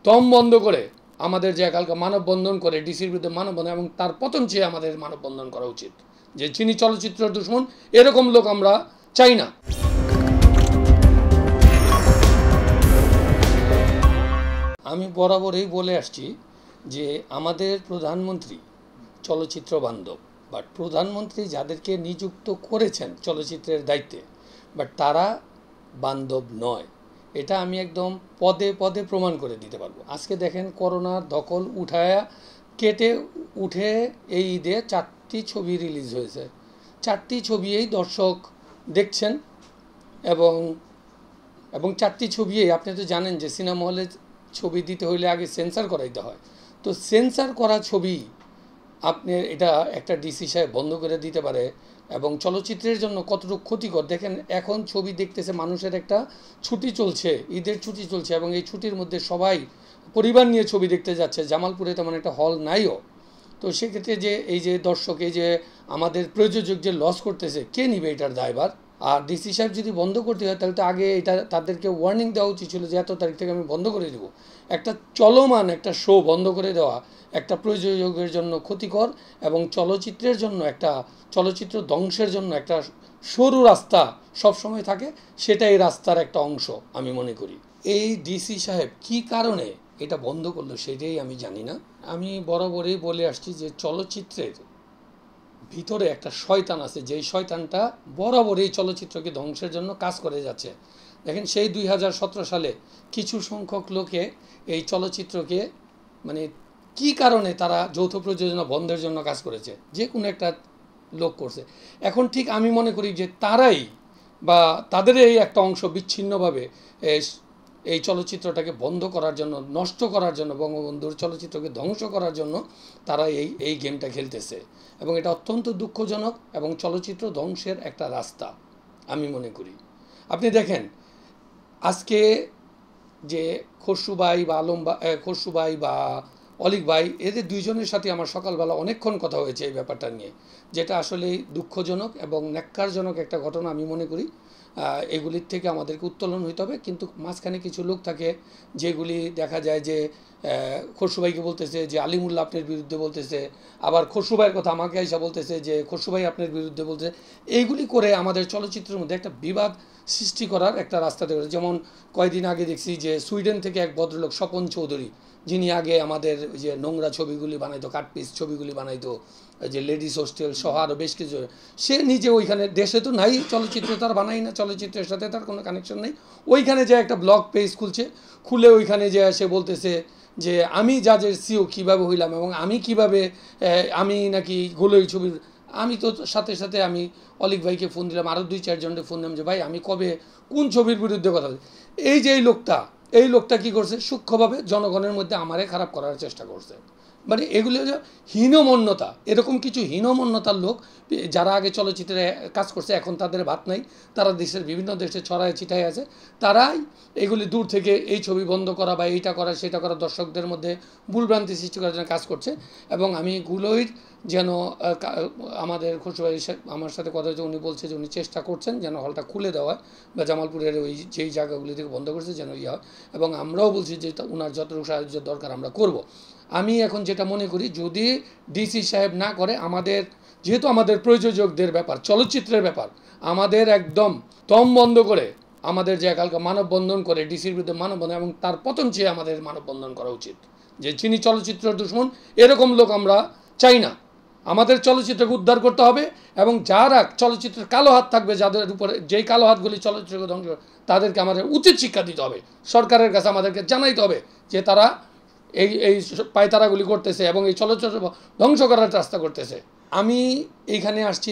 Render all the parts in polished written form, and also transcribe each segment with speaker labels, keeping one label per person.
Speaker 1: দম বন্ধ করে আমাদের যে কালকে মানববন্ধন করে ডিসির বিরুদ্ধে মানববন্ধন এবং তার পতন চেয়ে আমাদের মানববন্ধন করা উচিত। যে যিনি চলচ্চিত্র দুশ্মন এরকম লোক আমরা চাই না। আমি বরাবরই বলে আসছি যে আমাদের প্রধানমন্ত্রী চলচ্চিত্র বান্ধব, বাট প্রধানমন্ত্রী যাদেরকে নিযুক্ত করেছেন চলচ্চিত্রের দায়িত্বে, বাট তারা বান্ধব নয়। এটা আমি একদম পদে পদে প্রমাণ করে দিতে পারবো। আজকে দেখেন করোনার দখল কেটে উঠে এই ঈদে 4টি ছবি রিলিজ হয়েছে। 4টি ছবিই দর্শক দেখছেন এবং 4টি ছবিই আপনি তো জানেন যে সিনেমা হলে ছবি দিতে হইলে আগে সেন্সার করাইতে হয়। তো সেন্সার করা ছবি আপনি এটা একটা ডিসি সাহেব বন্ধ করে দিতে পারে এবং চলচ্চিত্রের জন্য কতটুকু ক্ষতিকর দেখেন। এখন ছবি দেখতেছে, মানুষের একটা ছুটি চলছে, ঈদের ছুটি চলছে এবং এই ছুটির মধ্যে সবাই পরিবার নিয়ে ছবি দেখতে যাচ্ছে। জামালপুরে তেমন একটা হল নাইও। তো সেক্ষেত্রে যে এই যে দর্শক, এই যে আমাদের প্রযোজক যে লস করতেছে, কে নিবে এটার দায়ভার? আর ডিসি সাহেব যদি বন্ধ করতে হয় তাহলে তো আগে এটা তাদেরকে ওয়ার্নিং দেওয়া উচিত ছিল যে এত তারিখ থেকে আমি বন্ধ করে দেবো। একটা চলমান একটা শো বন্ধ করে দেওয়া একটা প্রযোজকের জন্য ক্ষতিকর এবং চলচ্চিত্রের জন্য একটা চলচ্চিত্র ধ্বংসের জন্য একটা সরু রাস্তা সবসময় থাকে, সেটাই রাস্তার একটা অংশ আমি মনে করি। এই ডিসি সাহেব কি কারণে এটা বন্ধ করলো সেটাই আমি জানি না। আমি বরাবরই বলে আসছি যে চলচ্চিত্রের ভিতরে একটা শয়তান আছে, যেই শয়তানটা বরাবরই চলচ্চিত্রকে ধ্বংসের জন্য কাজ করে যাচ্ছে। দেখেন সেই 2017 সালে কিছু সংখ্যক লোকে এই চলচ্চিত্রকে মানে কি কারণে তারা যৌথ প্রযোজনা বন্ধের জন্য কাজ করেছে, যে কোনো একটা লোক করছে। এখন ঠিক আমি মনে করি যে তারাই বা তাদের এই একটা অংশ বিচ্ছিন্নভাবে এই চলচ্চিত্রটাকে বন্ধ করার জন্য, নষ্ট করার জন্য, বঙ্গবন্ধুর চলচ্চিত্রকে ধ্বংস করার জন্য তারা এই গেমটা খেলতেছে এবং এটা অত্যন্ত দুঃখজনক এবং চলচ্চিত্র ধ্বংসের একটা রাস্তা আমি মনে করি। আপনি দেখেন আজকে যে খসরু ভাই বা অলিক ভাই, এদের দুইজনের সাথে আমার সকালবেলা অনেকক্ষণ কথা হয়েছে এই ব্যাপারটা নিয়ে, যেটা আসলে দুঃখজনক এবং ন্যাক্কারজনক একটা ঘটনা আমি মনে করি। এগুলির থেকে আমাদেরকে উত্তোলন হইতে হবে। কিন্তু মাঝখানে কিছু লোক থাকে যেগুলি দেখা যায় যে খসরু ভাইকে বলতেছে যে আলিমুল্লাহ আপনার বিরুদ্ধে বলতেছে, আবার খসরু ভাইয়ের কথা আমাকে আইসা বলতেছে যে খসরু ভাই আপনার বিরুদ্ধে বলতেছে। এইগুলি করে আমাদের চলচ্চিত্রের মধ্যে একটা বিবাদ সৃষ্টি করার একটা রাস্তা তৈরি। যেমন কয়েকদিন আগে দেখছি যে সুইডেন থেকে এক ভদ্রলোক স্বপন চৌধুরী, যিনি আগে আমাদের যে নোংরা ছবিগুলি বানাইতো, কাটপিস ছবিগুলি বানাইতো, যে লেডিস হোস্টেল সহ আরও বেশ কিছু, সে নিজে ওইখানে, দেশে তো নাই চলচ্চিত্র, তার বানাই না, চলচ্চিত্রের সাথে তার কোনো কানেকশন নেই, ওইখানে যে একটা ব্লগ পেজ খুলে ওইখানে যে সে বলতেছে যে আমি জাজের সিও কীভাবে হইলাম এবং আমি কিভাবে আমি নাকি গোলই ছবির। আমি তো সাথে সাথে আমি অলিক ভাইকে ফোন দিলাম, আরও 2-4 জনকে ফোন দিলাম যে ভাই আমি কবে কোন ছবির বিরুদ্ধে কথা বলি। এই যে এই লোকটা কী করছে, সূক্ষ্মভাবে জনগণের মধ্যে আমারে খারাপ করার চেষ্টা করছে। মানে এগুলো যে হীনমন্যতা, এরকম কিছু হীনমন্যতার লোক যারা আগে চলচ্চিত্রে কাজ করছে এখন তাদের ভাত নাই, তারা দেশের বিভিন্ন দেশে ছড়ায় ছিটায় আছে, তারাই এগুলি দূর থেকে এই ছবি বন্ধ করা বা এইটা করা সেটা করা, দর্শকদের মধ্যে ভুলভ্রান্তি সৃষ্টি করার জন্য কাজ করছে। এবং আমি গুলোই যেন আমাদের খসরু ভাই আমার সাথে কথা হয়েছে, উনি বলছে যে উনি চেষ্টা করছেন যেন হলটা খুলে দেওয়া হয় বা জামালপুরের ওই যেই জায়গাগুলি থেকে বন্ধ করছে যেন ইয়ে হয়, এবং আমরাও বলছি যে ওনার যতটুকু সাহায্য দরকার আমরা করব। আমি এখন যেটা মনে করি, যদি ডিসি সাহেব না করে, আমাদের যেহেতু আমাদের প্রযোজকদের ব্যাপার, চলচ্চিত্রের ব্যাপার, আমাদের একদম দম বন্ধ করে আমাদের যে কালকে মানববন্ধন করে ডিসির বিরুদ্ধে মানববন্ধন এবং তার পতন চেয়ে আমাদের মানববন্ধন করা উচিত। যে যিনি চলচ্চিত্র দুশ্মন এরকম লোক আমরা চাই না। আমাদের চলচ্চিত্রকে উদ্ধার করতে হবে এবং যারা চলচ্চিত্রের কালো হাত থাকবে, যাদের উপরে যেই কালো হাতগুলি চলচ্চিত্রকে ধ্বংস, তাদেরকে আমাদের উচিত শিক্ষা দিতে হবে। সরকারের কাছে আমাদেরকে জানাইতে হবে যে তারা এই পায়তারাগুলি করতেছে এবং এই চলচ্চিত্র ধ্বংস করার রাস্তা করতেছে। আমি এইখানে আসছি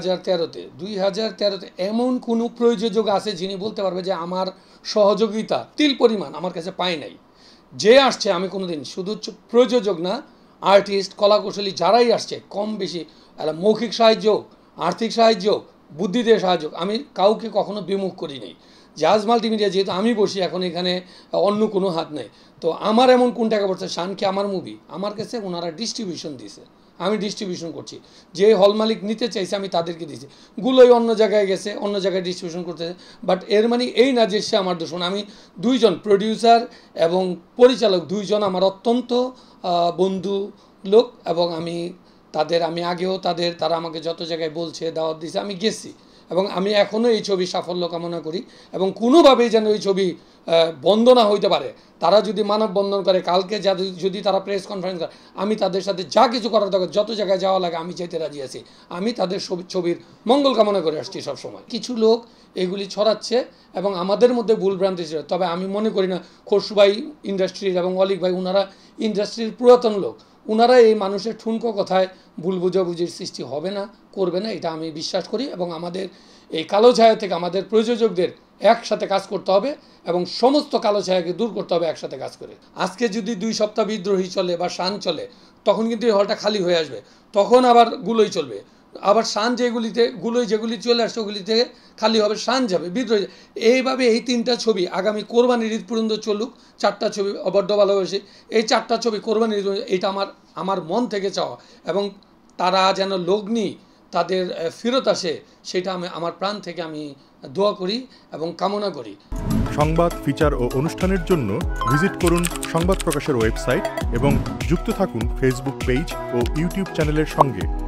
Speaker 1: 2013-তে এমন কোনো প্রযোজক আছে যিনি বলতে পারবে যে আমার সহযোগিতা তিল পরিমাণ আমার কাছে পায় নাই। যে আসছে, আমি কোনোদিন শুধু প্রযোজক না, আর্টিস্ট, কলাকুশলী যারাই আসছে, কম বেশি মৌখিক সাহায্য, আর্থিক সাহায্য, বুদ্ধি দিয়ে সাহায্য, আমি কাউকে কখনো বিমুখ করি নাই। জাজ মাল্টিমিডিয়া যেহেতু আমি বসি এখন এখানে, অন্য কোনো হাত নেই। তো আমার এমন কোন টাকা পড়ছে, শানকে আমার মুভি আমার কাছে ওনারা ডিস্ট্রিবিউশন দিয়েছে, আমি ডিস্ট্রিবিউশন করছি, যে হল মালিক নিতে চাইছে আমি তাদেরকে দিয়েছি, গুলোই অন্য জায়গায় গেছে, অন্য জায়গায় ডিস্ট্রিবিউশন করতে। বাট এর মানে এই না যে সে আমার দুশমন। আমি দুইজন প্রডিউসার এবং পরিচালক দুইজন আমার অত্যন্ত বন্ধু লোক, এবং আমি আগেও তারা আমাকে যত জায়গায় বলছে, দাওয়াত দিয়েছে, আমি গেছি, এবং আমি এখনও এই ছবি সাফল্য কামনা করি, এবং কোনোভাবেই যেন এই ছবি বন্ধ না হইতে পারে। তারা যদি মানববন্ধন করে, কালকে যদি তারা প্রেস কনফারেন্স করে, আমি তাদের সাথে যা কিছু করার দরকার, যত জায়গায় যাওয়া লাগে আমি যেতে রাজি আছি। আমি তাদের ছবির মঙ্গল কামনা করে আসছি সবসময়। কিছু লোক এগুলি ছড়াচ্ছে এবং আমাদের মধ্যে ভুলভ্রান্তি ছিল। তবে আমি মনে করি না খসরু ভাই ইন্ডাস্ট্রির এবং অলিক ভাই ওনারা ইন্ডাস্ট্রির পুরাতন লোক, ওনারা এই মানুষের ঠুনকো কথায় ভুল বুঝাবুঝির সৃষ্টি হবে না, করবে না, এটা আমি বিশ্বাস করি। এবং আমাদের এই কালো ছায়া থেকে আমাদের প্রযোজকদের একসাথে কাজ করতে হবে এবং সমস্ত কালো ছায়াকে দূর করতে হবে একসাথে কাজ করে। আজকে যদি 2 সপ্তাহ বিদ্রোহী চলে বা শান চলে, তখন কিন্তু এই হলটা খালি হয়ে আসবে, তখন আবার গুলোই চলবে, আবার শান যেগুলি চলে আসছে ওগুলি থেকে খালি হবে, শান যাবে, বিদ্রোহী। এইভাবে এই 3টা ছবি আগামী কোরবানির ঈদ পর্যন্ত চলুক। 4টা ছবি বড্ড ভালোবাসি, এই 4টা ছবি কোরবানির ঈদ, এটা আমার মন থেকে চাওয়া, এবং তারা যেন লগ্নি তাদের ফেরত আসে, সেটা আমার প্রাণ থেকে আমি দোয়া করি এবং কামনা করি।
Speaker 2: সংবাদ, ফিচার ও অনুষ্ঠানের জন্য ভিজিট করুন সংবাদ প্রকাশের ওয়েবসাইট এবং যুক্ত থাকুন ফেসবুক পেজ ও ইউটিউব চ্যানেলের সঙ্গে।